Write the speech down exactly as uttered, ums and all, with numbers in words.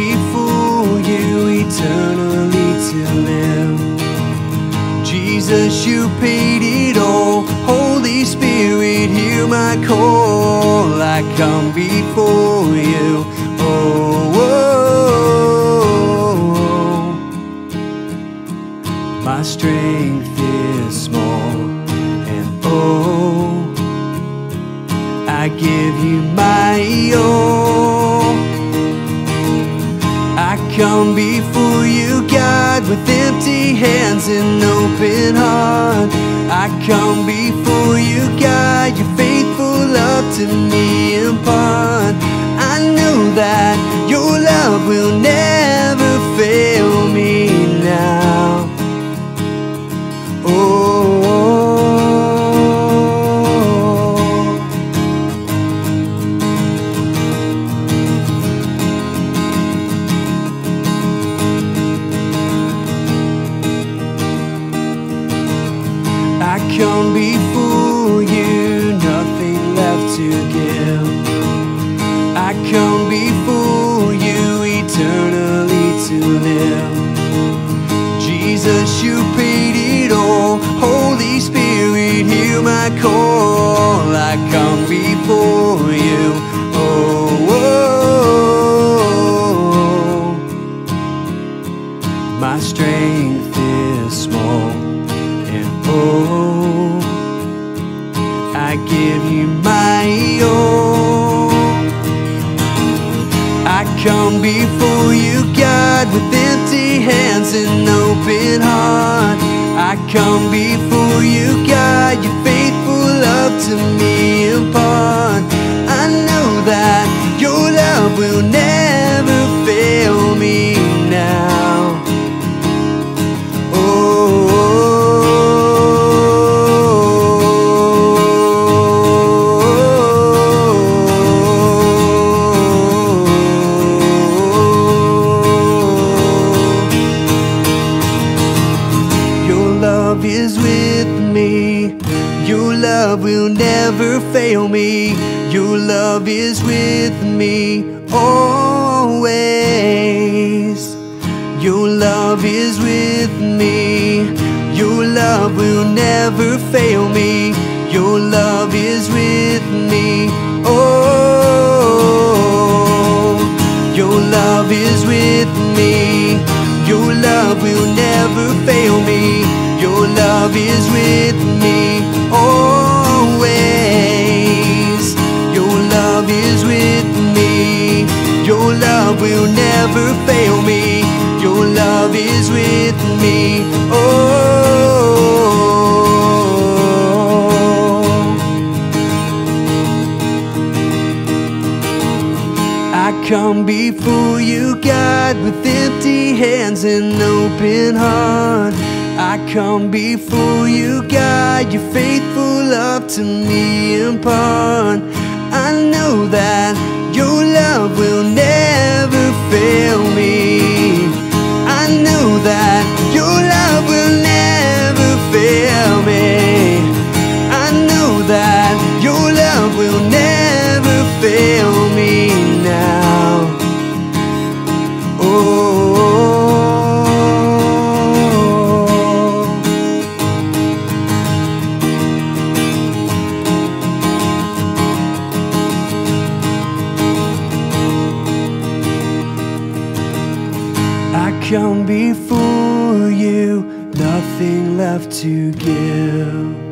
before you eternally to live. Jesus, you paid it all. Holy Spirit, hear my call. I come before you. Oh, oh, oh. My strength is small, and oh, I give you my all. I come before you, God, with empty hands and open heart. I come before you, God, your faithful love to me impart. I know that your love will never fail me now. Oh, I come before you, nothing left to give. I come before you, eternally to live. Jesus, you paid it all. Holy Spirit, hear my call. I come before you. Oh, oh, oh. My strength is small, and oh, I give you my all. I come before you, God, with empty hands and open heart. I come before you, God, your faithful love to me impart. I know that your love will never fail me now. Oh, is with me. Your love will never fail me. Your love is with me always. Your love is with me. Your love will never fail me. Your love is with me. Oh, your love is with me. Your love will never fail me. Your love is with me always. Your love is with me. Your love will never fail me. Your love is with me. Oh, I come before you, God, with empty hands and open heart. I come before you, God, your faithful love to me impart. I know that your love will never fail me. I know that your love will never fail me. I know that your love will never fail me now. Oh, I come before you, nothing left to give.